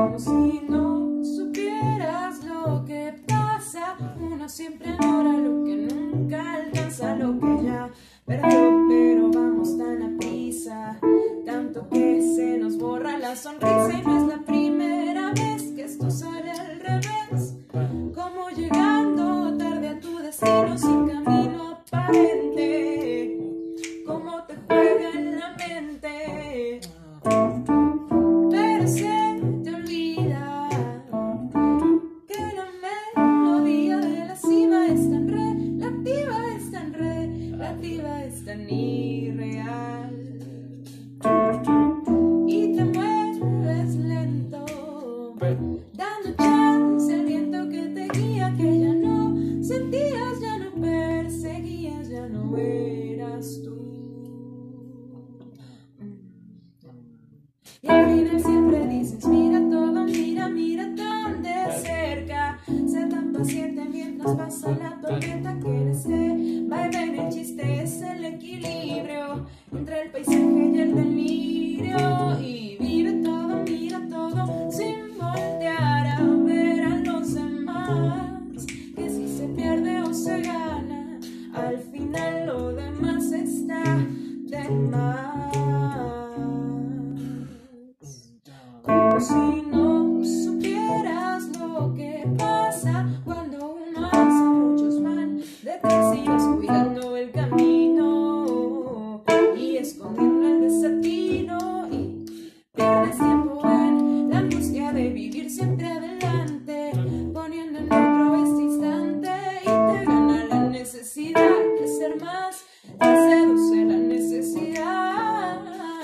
Como si no supieras lo que pasa. Uno siempre añora lo que nunca alcanza, lo que ya perdió, pero vamos tan a prisa, tanto que se nos borra la sonrisa. Y no es la primera vez que esto sale al revés, como llegando tarde a tu destino sin camino aparente, como te juega en la mente. Pero se te olvida que la melodía de la cima es tan relativa, es tan relativa, es tan irreal. Y te mueves lento, dando chance al viento que te guía, que ya no sentías, ya no perseguías, ya no eras tú. Y al final siempre dices, mira todo, mira, mira tan de cerca. Sé tan paciente mientras pasa la tormenta, que en ese vaivén el chiste es el equilibrio entre el paisaje y el delirio. Y vive todo, mira todo, sin voltear a ver a los demás, que si se pierde o se gana, al final lo demás está de más. Como si no supieras lo que pasa cuando uno avanza, muchos van detrás y vas cuidando el camino y escondiendo el desatino, y pierdes tiempo en la angustia de vivir siempre adelante, poniendo en otro este instante, y te gana la necesidad de ser más, te seduce la necesidad.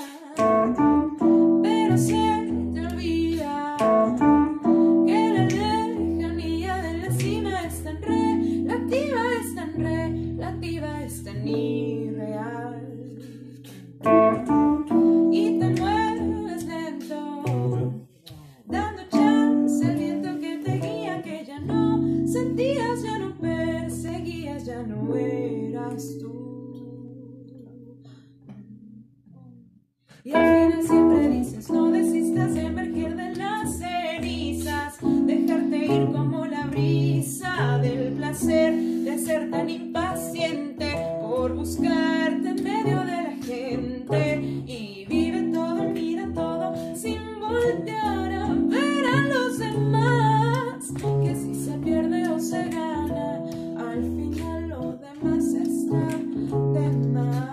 Pero se te olvida que la lejanía de la cima es tan relativa, es tan relativa, es tan irreal. Y te mueves lento, dando chance al viento que te guía, que ya no sentías, ya no perseguías, ya no eras tú. Y al final siempre dices, no desistas de emerger de las cenizas, dejarte ir como la brisa del placer de ser tan impaciente por buscarte en medio de la gente. Y vive todo, mira todo, sin voltear a ver a los demás, que si se pierde o se gana, al final lo demás está de más.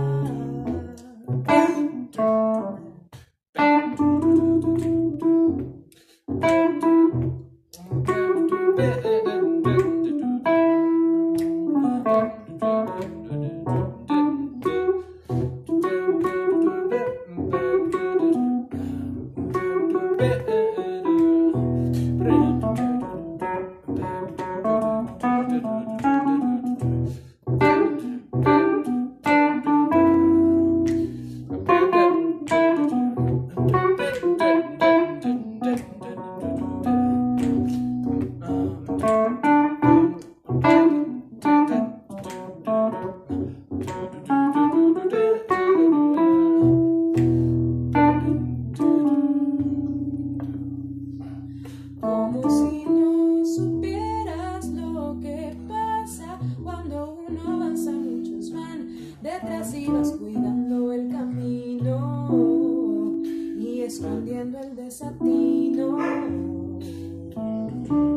Como si no supieras lo que pasa cuando uno avanza, muchos van detrás y vas cuidando el camino y escondiendo el desatino.